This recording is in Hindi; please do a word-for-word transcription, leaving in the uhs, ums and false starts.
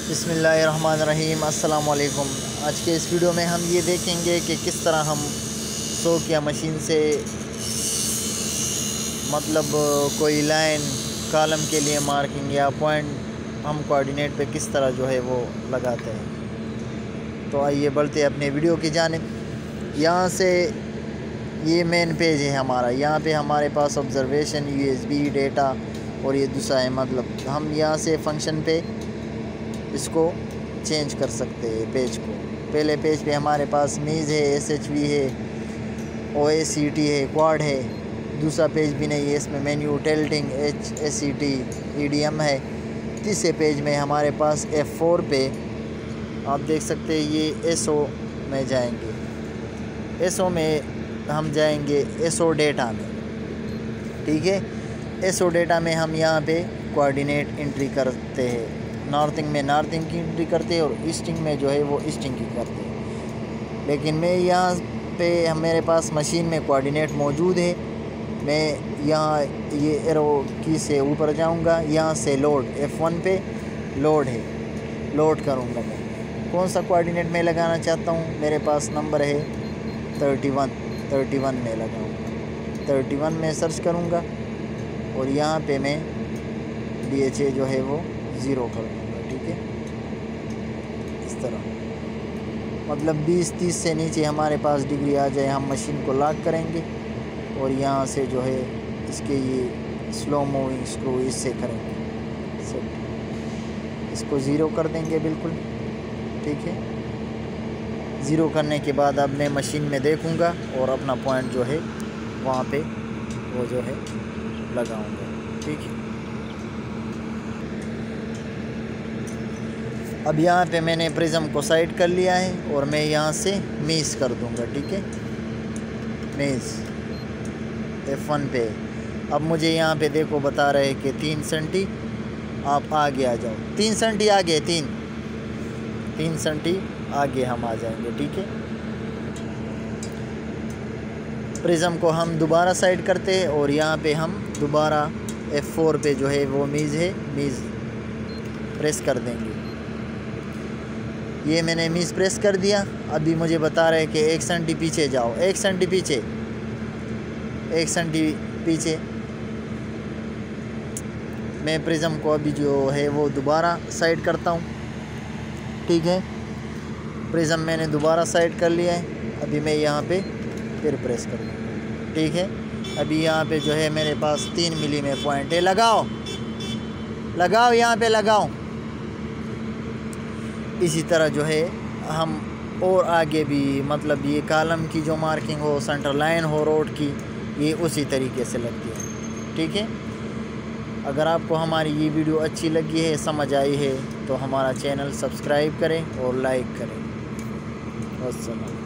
बिस्मिल्लाहिर्रहमानिर्रहीम। अस्सलाम वालेकुम। आज के इस वीडियो में हम ये देखेंगे कि किस तरह हम सोकिया मशीन से मतलब कोई लाइन कॉलम के लिए मार्किंग या पॉइंट हम कोऑर्डिनेट पे किस तरह जो है वो लगाते हैं। तो आइए बढ़ते अपने वीडियो की जानिब। यहाँ से ये मेन पेज है हमारा। यहाँ पे हमारे पास ऑब्जर्वेशन, यूएसबी, डेटा और ये दूसरा है। मतलब हम यहाँ से फंक्शन पे इसको चेंज कर सकते हैं पेज को। पहले पेज पे हमारे पास मीज़ है, एस एच वी है, ओ ए सी टी है, क्वाड है। दूसरा पेज भी नहीं है, इसमें menu, tilting, H S C T, E D M है। तीसरे पेज में हमारे पास एफ फोर पे आप देख सकते हैं ये एस ओ में जाएंगे। एस ओ में हम जाएंगे एस ओ डेटा में, ठीक है। एस ओ डेटा में हम यहाँ पे कोऑर्डिनेट एंट्री करते हैं। नॉर्थिंग में नॉर्थिंग की एंट्री करते हैं और ईस्टिंग में जो है वो ईस्टिंग की करते हैं। लेकिन मैं यहाँ पे मेरे पास मशीन में कोऑर्डिनेट मौजूद है। मैं यहाँ ये एरो की से ऊपर जाऊँगा, यहाँ से लोड एफ वन पे लोड है, लोड करूँगा। मैं कौन सा कोऑर्डिनेट में लगाना चाहता हूँ, मेरे पास नंबर है थर्टी वन थर्टी वन में लगाऊँगा। थर्टी वन में सर्च करूँगा और यहाँ पे मैं डी एच ए जो है वो ज़ीरो कर दूँगा, ठीक है। इस तरह मतलब बीस तीस से नीचे हमारे पास डिग्री आ जाए, हम मशीन को लॉक करेंगे और यहाँ से जो है इसके ये स्लो मूविंग स्क्रू इससे करेंगे सेट। इसको ज़ीरो कर देंगे बिल्कुल, ठीक है। ज़ीरो करने के बाद अब मैं मशीन में देखूँगा और अपना पॉइंट जो है वहाँ पे वो जो है लगाऊँगा, ठीक है। अब यहाँ पे मैंने प्रिज्म को साइड कर लिया है और मैं यहाँ से मीस कर दूँगा, ठीक है। मीस एफ वन पे। अब मुझे यहाँ पे देखो बता रहे कि तीन सेंटी आप आगे आ जाओ। तीन सेंटी आगे, तीन तीन सेंटी आगे हम आ जाएंगे, ठीक है। प्रिज्म को हम दोबारा साइड करते हैं और यहाँ पे हम दोबारा एफ फोर पे जो है वो मीज़ है, मीज़ प्रेस कर देंगे। ये मैंने मीज़ प्रेस कर दिया। अभी मुझे बता रहे हैं कि एक सेंटी पीछे जाओ, एक सेंटी पीछे, एक सेंटी पीछे। मैं प्रिज्म को अभी जो है वो दोबारा साइड करता हूँ, ठीक है। प्रिज्म मैंने दोबारा साइड कर लिया है। अभी मैं यहाँ पे फिर प्रेस कर दूँगा, ठीक है। अभी यहाँ पे जो है मेरे पास तीन मिली में पॉइंट है। लगाओ लगाओ यहाँ पे लगाओ। इसी तरह जो है हम और आगे भी मतलब ये कॉलम की जो मार्किंग हो, सेंटर लाइन हो रोड की, ये उसी तरीके से लगती है, ठीक है। अगर आपको हमारी ये वीडियो अच्छी लगी है, समझ आई है, तो हमारा चैनल सब्सक्राइब करें और लाइक करें। अस्सलाम।